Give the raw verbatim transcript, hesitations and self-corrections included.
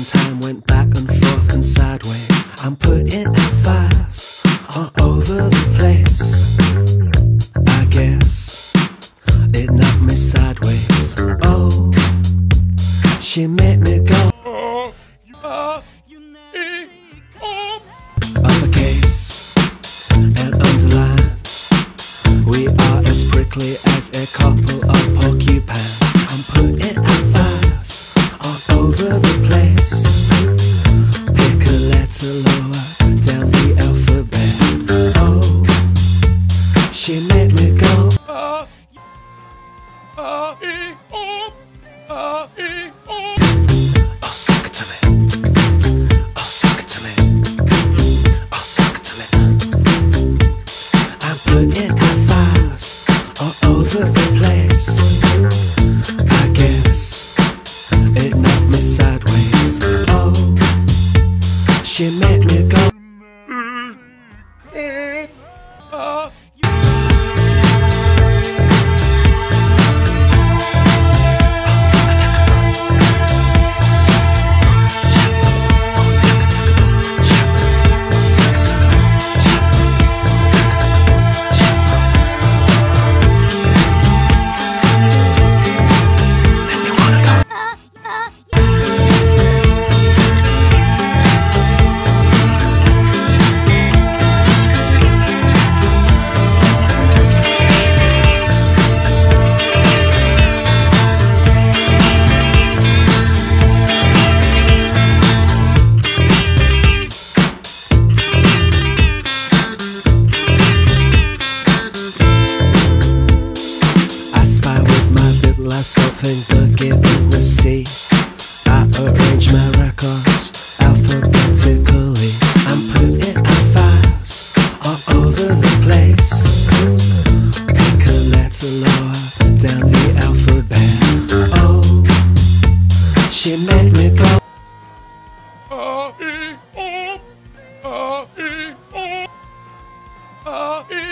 time went back and forth and sideways. I'm putting out fires all over the place. I guess it knocked me sideways. Oh, she made me go. Uppercase and underline. We are as prickly as a couple of porcupines. I'm putting out fires all over the place. Pick a letter lower down the alphabet. Oh, she made me go. Oh, suck it to me. Oh, suck it to me. Oh, suck it to me. I'm putting out fires all over the place. I guess it knocked me sideways. Oh, she made me go. Something but didn't receive. I arrange my records alphabetically. I'm putting out fires all over the place. Pick a letter lower down the alphabet. Oh, she made me go. Ah, e, oh, ah, e, oh, ah, e.